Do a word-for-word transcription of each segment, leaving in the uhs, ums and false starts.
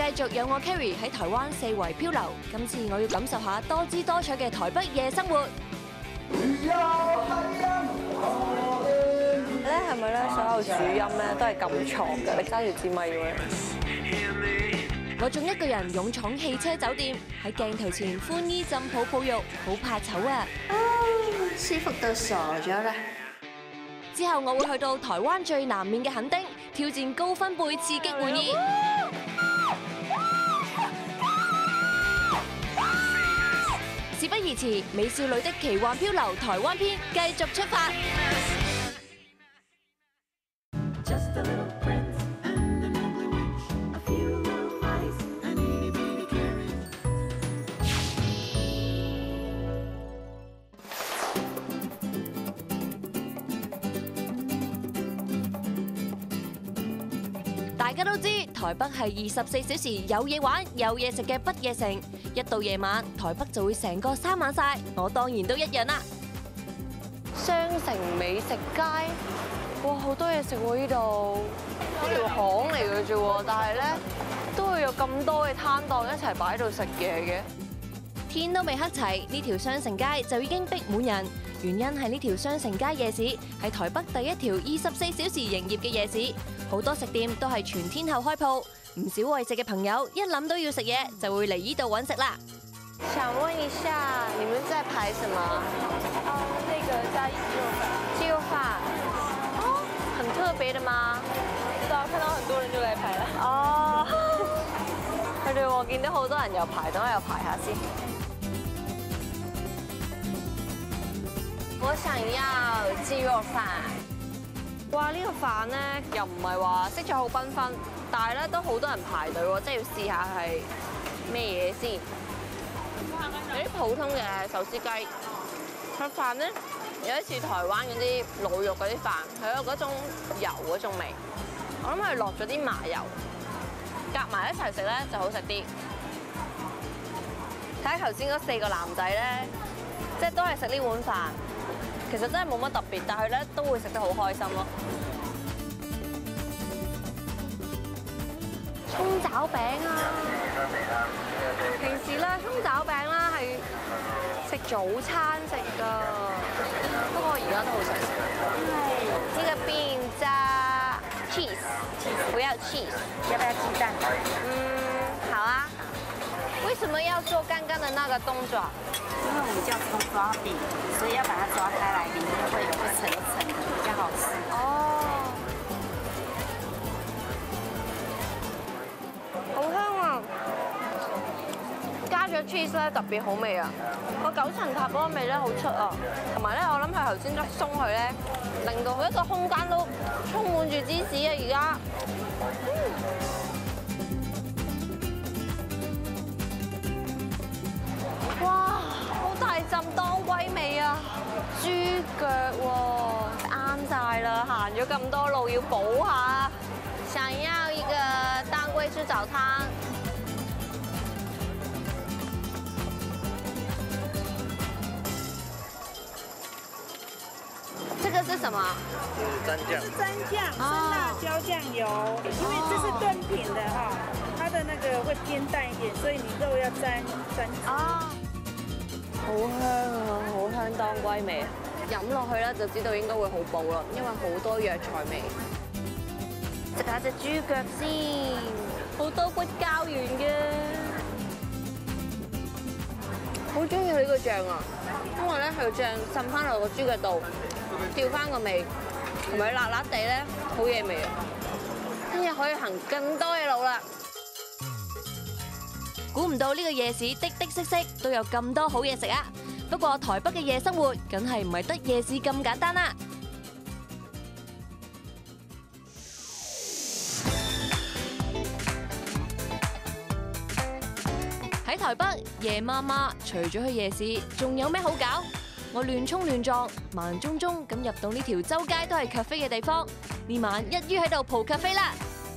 繼續有我 Carrie 喺台灣四圍漂流，今次我要感受下多姿多彩嘅台北夜生活。 咧係咪咧所有主音咧都係咁錯嘅？你揸住支咪嘅。 我仲一個人勇闖汽車酒店，喺鏡頭前歡衣浸泡泡浴，好怕醜啊！ 舒服到傻咗啦！ 之後我會去到台灣最南面嘅墾丁，挑戰高分貝刺激玩意。事不宜遲，美少女的奇幻漂流台灣篇繼續出發。大家都知台北係二十四小時有嘢玩有嘢食嘅不夜城，一到夜晚台北就會成個生猛晒，我當然都一樣啦。 雙城美食街，哇，好多嘢食喎呢度，一條巷嚟嘅啫喎，但係咧都會有咁多嘅攤檔一齊擺喺度食嘢嘅。 天都未黑齊，呢條雙城街就已經逼滿人。原因係呢條雙城街夜市係台北第一條二十四小時營業嘅夜市，好多食店都係全天候開鋪。唔少為食嘅朋友一諗到要食嘢，就會嚟呢度揾食啦。 想問一下，你們在排什麼？ 啊，那個嘉義雞肉飯。 雞肉飯。哦，很特別的嗎？ 不知道，看到很多人就來排啦。 哦。佢哋我見到好多人又排，等我又排下先。我想要雞肉飯。哇！呢個飯咧又唔係話色彩好繽紛，但係咧都好多人排隊喎，即係要試下係咩嘢先。有啲普通嘅壽司雞，佢飯咧有啲似台灣嗰啲滷肉嗰啲飯，係有嗰種油嗰種味。我諗係落咗啲麻油，夾埋一齊食咧就好食啲。睇下頭先嗰四個男仔咧，即係都係食呢碗飯。其實真係冇乜特別，但係咧都會食得好開心咯。葱抓餅啊！平時咧葱抓餅啦係食早餐食㗎，不過而家都好想食。呢個餅加 cheese， 不要 cheese， 要不要雞蛋？嗯，好啊。為什麼要做剛剛的那個動作？ 因為我們叫蔥抓餅，所以要把它抓開來，裡面會有一層一層的，比較好吃。 哦，好香啊！加咗 cheese 咧特別好味啊！個九層塔嗰個味咧好出啊，同埋咧我諗係頭先一鬆佢咧，令到佢一個空間都充滿住芝士啊！而家，嗯，哇！大陣當歸味啊，豬腳喎，啱晒啦！行咗咁多路要補下，想要一個當歸豬腳湯。這個是什麼？ 這是蘸醬。 是蘸醬，是辣椒醬油，因為這是燉品的哈，它的那個會偏淡一點，所以你肉要沾沾。啊。 好香啊，好香當歸味，飲落去咧就知道應該會好補啦，因為好多藥材味。食下隻豬腳先，好多骨膠原嘅。好中意佢呢個醬啊，因為咧佢個醬滲翻落個豬腳度，調翻個味，同埋辣辣地咧好嘢味啊！聽日可以行更多嘅路啦。 估唔到呢個夜市的的色色都有咁多好嘢食啊！不過台北嘅夜生活梗係唔係得夜市咁簡單啦。喺台北夜媽媽除咗去夜市，仲有咩好搞？我亂衝亂撞，盲中中咁入到呢條周街都係咖啡嘅地方，呢晚一於喺度蒲咖啡啦！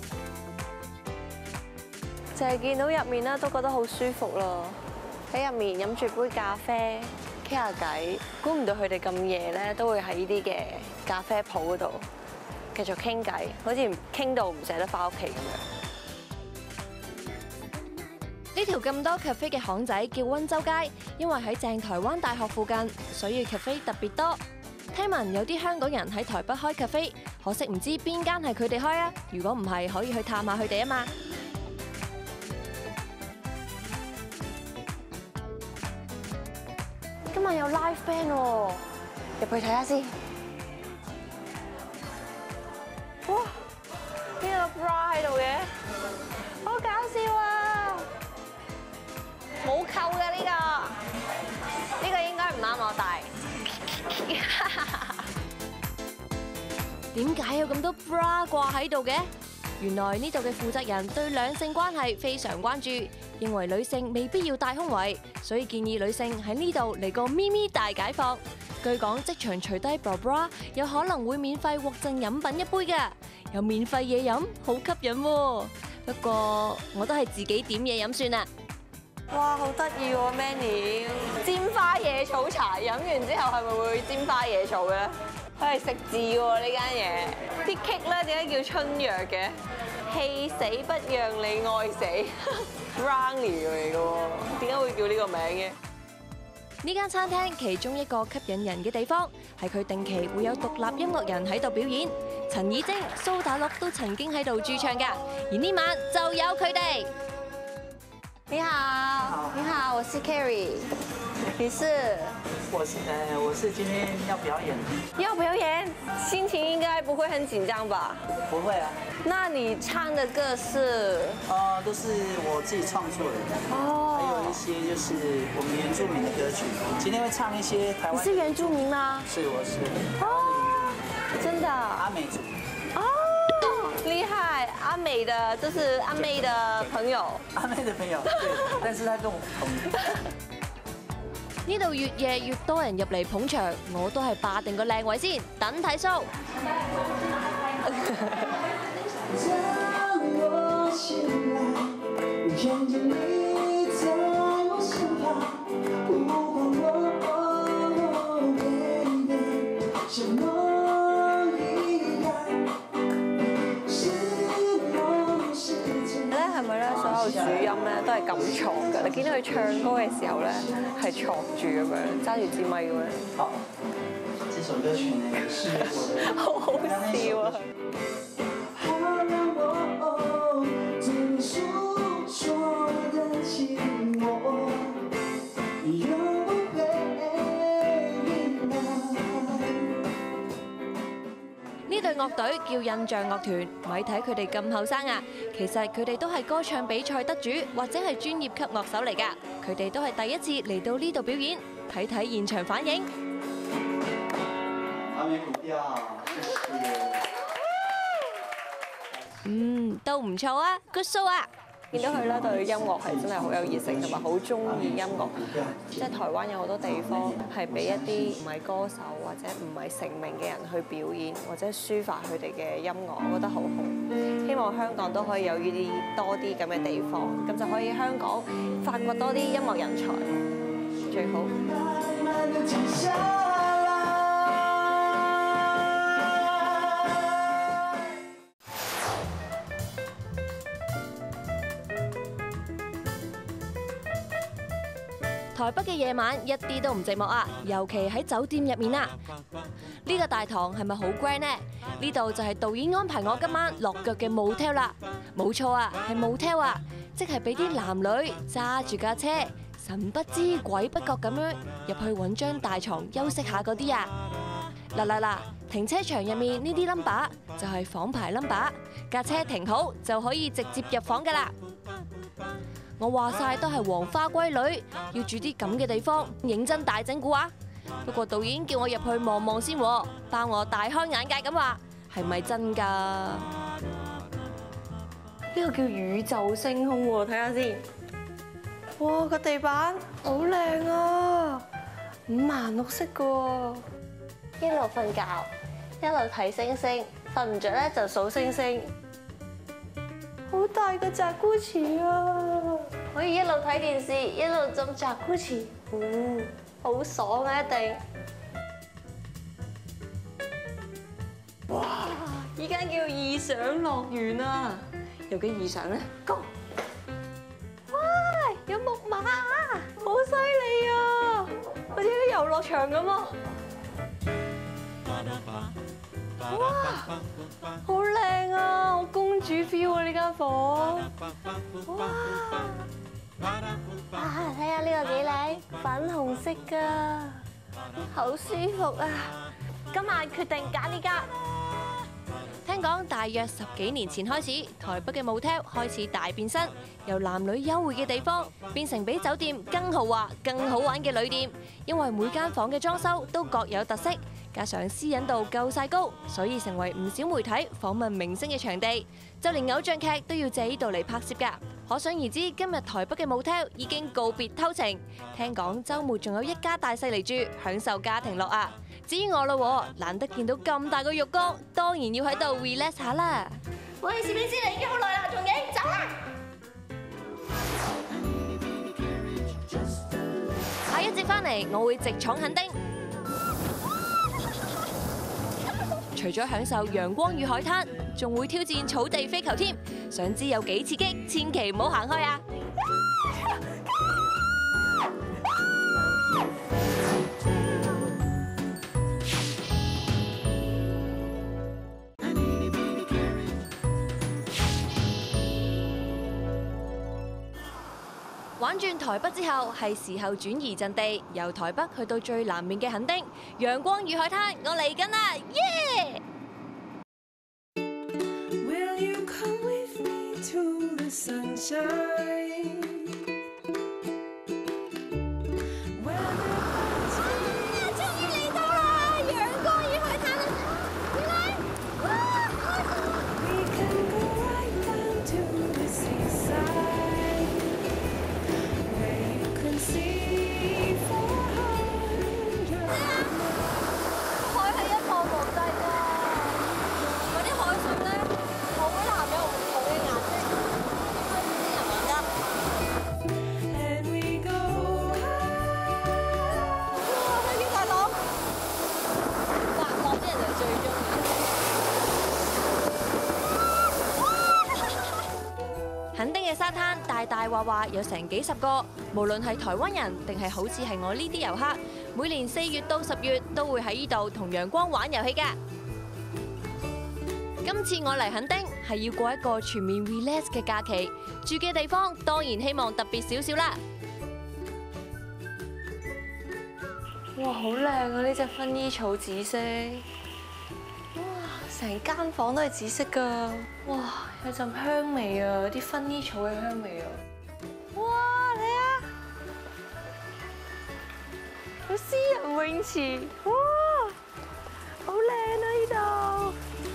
淨係見到入面咧，都覺得好舒服咯。喺入面飲住杯咖啡，傾下偈。估唔到佢哋咁夜咧，都會喺呢啲嘅咖啡鋪嗰度繼續傾偈，好似傾到唔捨得翻屋企咁樣。 呢條咁多 cafe 嘅巷仔叫溫州街，因為喺正台灣大學附近，所以 cafe 特別多。聽聞有啲香港人喺台北開 cafe， 可惜唔知邊間係佢哋開啊！如果唔係，可以去探下佢哋啊嘛。 今日有 live band 喎，入去睇下先。哇！呢個 bra 喺度嘅，好搞笑啊！冇扣嘅呢個，呢個應該唔啱我戴。 點解有咁多 bra 掛喺度嘅？原來呢度嘅負責人對兩性關係非常關注，認為女性未必要戴胸圍，所以建議女性喺呢度嚟個咪咪大解放。據講即場除低 bra， 有可能會免費獲贈飲品一杯㗎，有免費嘢飲，好吸引喎。不過我都係自己點嘢飲算啦。 哇，好得意喎 menu！尖花野草茶飲完之後係咪會尖花野草嘅咧？佢係食字喎呢間嘢。啲 cake 咧點解叫春藥嘅？氣死不讓你愛死 ，brownie 嚟嘅喎，點解會叫呢個名嘅？ 呢間餐廳其中一個吸引人嘅地方係佢定期會有獨立音樂人喺度表演，陳綺貞、蘇打綠都曾經喺度駐唱㗎，而呢晚就有佢哋。 你好，你好，我是 Carrie， 你是？ 我是呃，我是今天要表演。 要表演，心情應該不會很緊張吧？ 不會啊。 那你唱的歌是？ 呃，都是我自己創作的。哦。還有一些就是我們原住民的歌曲。今天會唱一些台灣。 你是原住民嗎？ 是，我是。 哦，真的。 阿美族。 哦，厲害！阿美的，就是阿妹的朋友。 阿妹的朋友，對，但是他跟我同。 呢度越夜越多人入嚟捧場，我都係霸定個靚位先，等睇 show。 係咪咧？所有主音咧都係咁挫㗎。你見到佢唱歌嘅時候咧，係挫住咁樣，揸住支咪咁樣。 好，這首歌曲呢是我的， 好好笑啊！ 呢隊樂隊叫印象樂團，咪睇佢哋咁後生啊！其實佢哋都係歌唱比賽得主，或者係專業級樂手嚟㗎。佢哋都係第一次嚟到呢度表演，睇睇現場反應。嗯，都唔錯啊 ，good show 啊！ 見到佢咧對音樂係真係好有熱誠，同埋好中意音樂。即係台灣有好多地方係俾一啲唔係歌手或者唔係成名嘅人去表演，或者抒發佢哋嘅音樂，我覺得好好。希望香港都可以有呢啲多啲咁嘅地方，咁就可以香港發掘多啲音樂人才，最好。 台北嘅夜晚一啲都唔寂寞啊，尤其喺酒店入面啊。呢個大堂係咪好 grand 呢？呢度就係導演安排我今晚落腳嘅 motel 啦。冇錯啊，係 motel 啊，即係俾啲男女揸住架車，神不知鬼不覺咁樣入去揾張大床休息下嗰啲啊。嗱嗱嗱，停車場入面呢啲 number 就係房牌 number， 架車停好就可以直接入房噶啦。我話晒都係黃花閨女，要住啲咁嘅地方，認真大整蠱啊！不過導演叫我入去望望先，包我大開眼界咁話，係咪真㗎？呢個叫宇宙星空喎，睇下先。哇，個地板好靚啊，五顏六色㗎喎。一路瞓覺，一路睇星星，瞓唔着咧就數星星。好大個扎古池啊！可以一路睇電視，一路浸扎古池，嗯，好爽啊一定！哇！依間叫異想樂園啊，有幾異想咧？Go！哇！ 樂場咁啊！哇，好靚啊！好公主 feel 啊呢間房。哇！啊，睇下呢個幾靚，粉紅色㗎，好舒服啊！今晚決定揀呢間。 聽講大約十幾年前開始，台北嘅 motel 開始大變身，由男女幽會嘅地方變成比酒店更豪華、更好玩嘅旅店。因為每間房嘅裝修都各有特色，加上私隱度夠晒高，所以成為唔少媒體訪問明星嘅場地。就連偶像劇都要借呢度嚟拍攝㗎。可想而知，今日台北嘅 motel 已經告別偷情。聽講週末仲有一家大細嚟住，享受家庭樂啊！至於我咯，難得見到咁大個浴缸，當然要喺度 relax 下啦。 喂，攝影師嚟已經好耐啦，仲影走啦！ 下一節翻嚟，我會直闖墾丁。除咗享受陽光與海灘，仲會挑戰草地飛球添。想知有幾刺激，千祈唔好行開啊！玩轉台北之後，係時候轉移陣地，由台北去到最南面嘅墾丁，陽光與海灘，我嚟緊啦，耶！墾丁嘅沙灘大大話話有成幾十個，無論係台灣人定係好似係我呢啲遊客，每年四月到十月都會喺呢度同陽光玩遊戲㗎。今次我嚟墾丁係要過一個全面 relax 嘅假期，住嘅地方當然希望特別少少啦。 哇，好靚啊！呢隻薰衣草紫色，哇，成間房都係紫色㗎。哇，有陣香味啊，啲薰衣草嘅香味啊。哇，睇下，有私人泳池，哇，好靚啊呢度！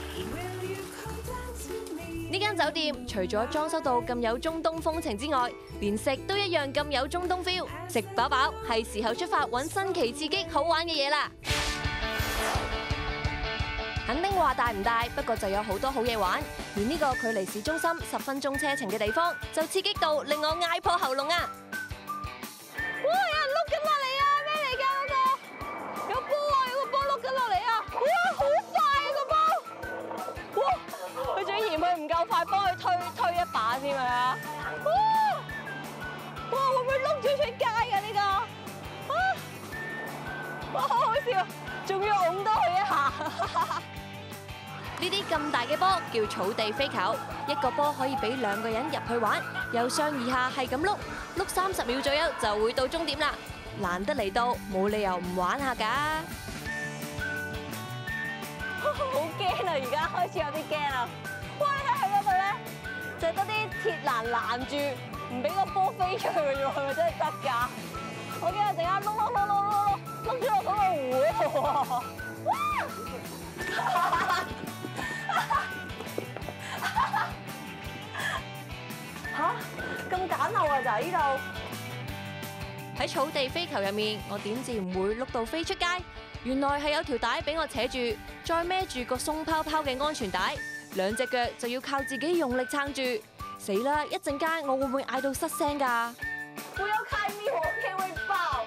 呢間酒店除咗裝修到咁有中東風情之外，連食都一樣咁有中東 feel。食飽飽，係時候出發揾新奇刺激好玩嘅嘢啦！墾丁話大唔大，不過就有好多好嘢玩。而呢個距離市中心十分鐘車程嘅地方，就刺激到令我嗌破喉嚨啊！ 哇！有人碌緊落嚟啊！咩嚟㗎嗰個？有波啊！有個波碌緊落嚟啊！哇！好快啊個波！哇！佢仲嫌佢唔夠快，幫佢推推一把添啊！哇！哇！會唔會碌咗出街㗎呢個？啊！哇！好好笑，仲要擁多佢一下。 呢啲咁大嘅波叫草地飛球，一個波可以俾兩個人入去玩，由上而下係咁碌，碌三十秒左右就會到終點啦。難得嚟到，冇理由唔玩下㗎。 好驚啊！而家開始有啲驚啊！哇！你睇佢嗰度咧，就係得啲鐵欄攔住，唔俾個波飛出去嘅喎，係咪真係得㗎？我驚啊！陣間碌碌碌碌碌碌咗落嗰個湖喎！嚇！咁簡陋啊，就係呢度。 喺草地飛球入面，我點至唔會碌到飛出街？原來係有條帶俾我扯住，再孭住個鬆泡泡嘅安全帶，兩隻腳就要靠自己用力撐住。死啦！一陣間我會唔會嗌到失聲㗎？ 不要開咪，我驚會爆！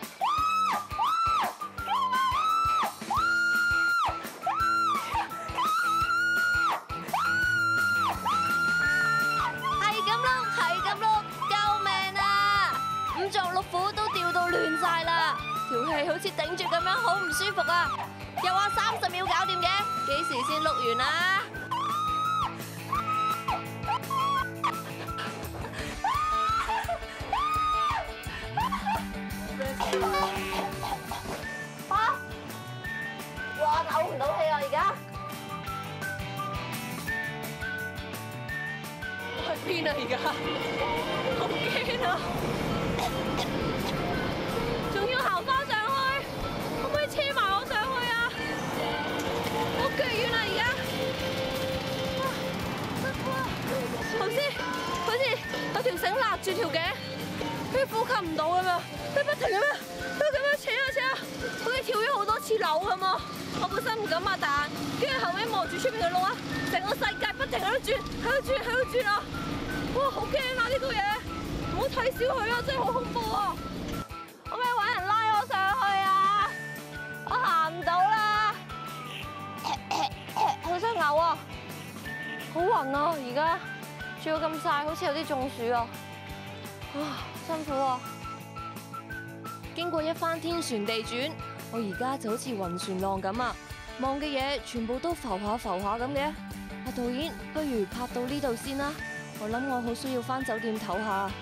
係咁碌，係咁碌，救命啊！五臟六腑都掉到亂晒啦，條氣好似頂住咁樣，好唔舒服啊！又話三十秒搞掂嘅，幾時先碌完啊？ 啊！哇，唞唔到氣啊！而家去邊啊？而家好驚啊！仲要行翻上去，可唔可以車埋我上去啊？我腳軟啦！而家頭先好似有條繩勒住條頸，好似呼吸唔到咁樣，你不停咁樣都咁樣扯啊扯啊，好似跳咗好多次樓咁啊！我本身唔敢擘大眼，跟住後尾望住出邊嘅路啊，成個世界不停喺度轉，喺度轉，喺度轉啊！哇，好驚啊呢個嘢，唔好睇小佢啊，真係好恐怖啊！可唔可以揾人拉我上去啊？我行唔到啦，好想嘔啊！好暈啊！而家住到咁曬，好似有啲中暑啊！啊，辛苦啊！ 經過一番天旋地轉，我而家就好似暈船浪咁啊！望嘅嘢全部都浮下浮下咁嘅。阿導演，不如拍到呢度先啦，我諗我好需要返酒店唞下。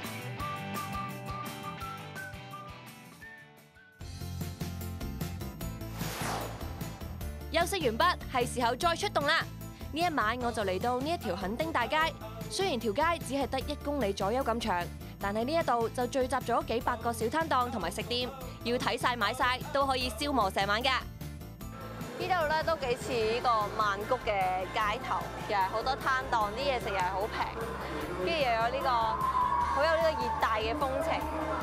休息完畢，係時候再出動啦！呢一晚我就嚟到呢一條墾丁大街，雖然條街只係得一公里左右咁長，但係呢一度就聚集咗幾百個小攤檔同埋食店，要睇晒買晒都可以消磨成晚㗎。 呢度咧都幾似呢個曼谷嘅街頭，又係好多攤檔，啲嘢食又係好平，跟住又有呢個好有呢個熱帶嘅風情。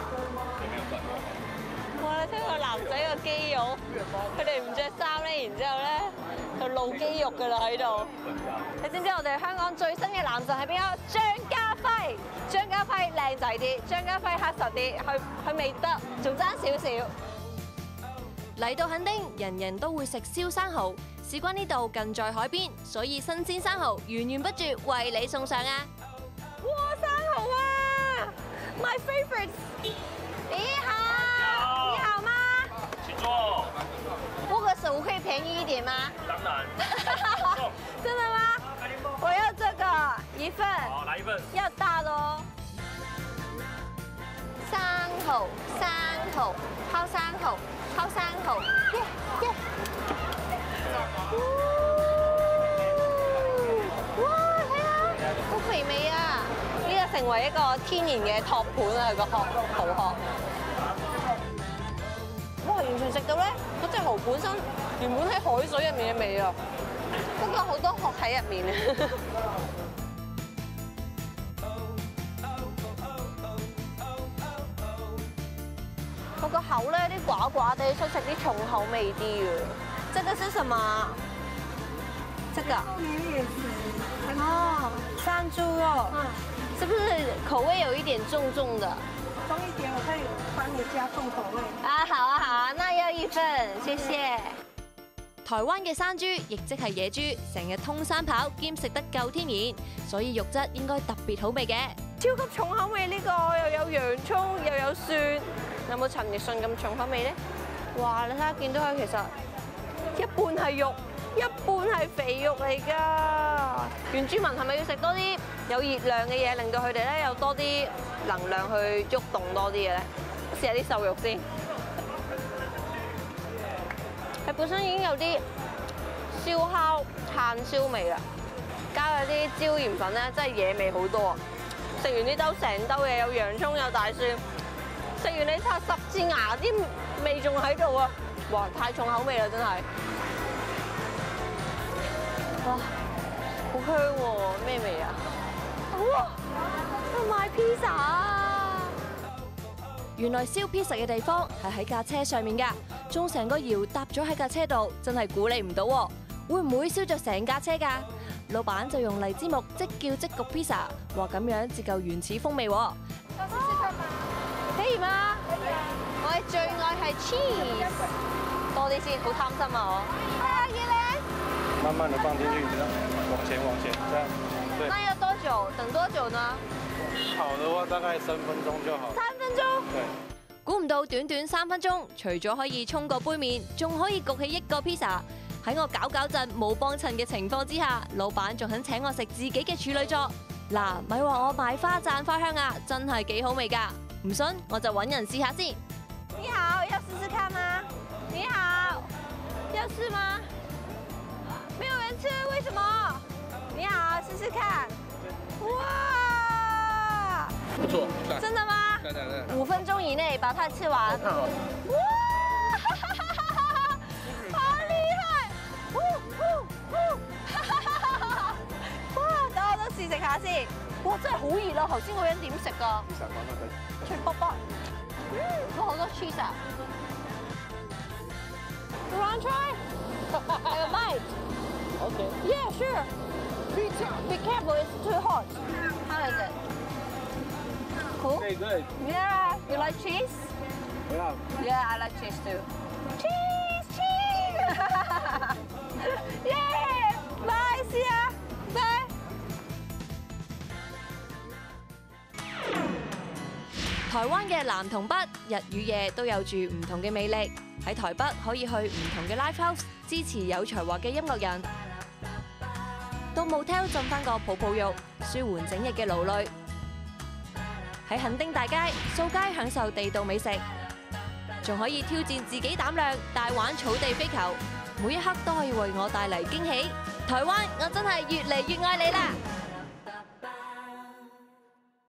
哇！你睇個男仔個肌肉，佢哋唔着衫咧，然之後咧就露肌肉㗎啦喺度。你知唔知我哋香港最新嘅男神係邊個？張家輝。張家輝靚仔啲，張家輝黑實啲，佢佢未得，仲爭少少。 嚟到墾丁，人人都會食燒生蠔，事關呢度近在海邊，所以新鮮生蠔源源不絕為你送上啊！ 哇，生蠔啊 ，my favorite！ 你好，你好嗎？ 請坐。 握個手可以便宜一點嗎？ 當然。 真的嗎？我要這個一份。 好，來一份。 要大的哦。生蠔，生蠔，烤生蠔，烤生蠔。耶耶！哇，睇下，好肥美啊！呢個成為一個天然嘅托盤啊，個殼蠔殼。哇，完全食到咧，嗰隻蠔本身原本喺海水入面嘅味啊，不過好多殼喺入面啊。我個口咧啲寡寡地，想食啲重口味啲嘅。這個是什麼？這個。哦，山豬肉。嗯。是不是口味有一點重重的？ 重一點，我可以幫你加重口味。 啊，好啊，好啊，那要一份，謝謝。 台灣嘅山豬，亦即係野豬，成日通山跑兼食得夠天然，所以肉質應該特別好味嘅。 超級重口味呢個，又有洋葱，又有蒜。有冇陳奕迅咁重口味咧？哇！你睇下見到佢其實一半係肉，一半係肥肉嚟㗎。原住民係咪要食多啲有熱量嘅嘢，令到佢哋咧有多啲能量去喐動多啲嘅咧？試下啲瘦肉先。佢本身已經有啲燒烤炭燒味啦，加咗啲椒鹽粉咧，真係野味好多啊！食完呢兜成兜嘢，有洋葱有大蒜。食完你擦十字牙啲味仲喺度啊！哇，太重口味啦，真係！哇，好香喎，咩味啊？哇，去買披薩啊！ 原來燒披薩嘅地方係喺架車上面㗎，仲成個窯搭咗喺架車度，真係估你唔到喎！會唔會燒着成架車㗎？老闆就用荔枝木即叫即焗披薩，話咁樣至夠原始風味喎。 可以嗎？可以啊！我嘅最愛係 cheese， 多啲先，好貪心啊我。係啊，葉玲。 慢慢的放進去，你知道，往前往前，這樣。對。 那要多久？等多久呢？ 炒的話大概三分鐘就好。 三分鐘。對。 估唔到短短三分鐘，除咗可以沖個杯麵，仲可以焗起一個 pizza。喺我搞搞震冇幫襯嘅情況之下，老闆仲肯請我食自己嘅處女座。嗱，咪話我賣花讚花香啊，真係幾好味㗎！唔信我就揾人試下先。 你好，要試試看嗎？你好，要試嗎？沒有人吃，為什麼？你好，試試看。哇！ 不錯， 真的嗎？ 對對對。 五分鐘以內把它吃完。 好看哦。 哇！好厲害！呼呼呼！哇！等我都試食下先。哇！真係好熱啊！頭先嗰人點食㗎？脆卜卜。嗯，我好多 cheese 啊。You want to try? Have a bite. Okay. Yeah, sure. Pizza. Be careful, it's too hot. How is it? Cool? Very good. Yeah. You like cheese? Yeah. Yeah, I like cheese too. Cheese, cheese! Yeah! Bye, see ya! Bye! 台灣嘅南同北，日與夜都有住唔同嘅魅力。喺台北可以去唔同嘅 live house 支持有才華嘅音樂人，到 motel 浸翻個泡泡浴，舒緩整日嘅勞累。喺墾丁大街、掃街享受地道美食，仲可以挑戰自己膽量，大玩草地飛球，每一刻都可以為我帶嚟驚喜。台灣，我真係越嚟越愛你啦！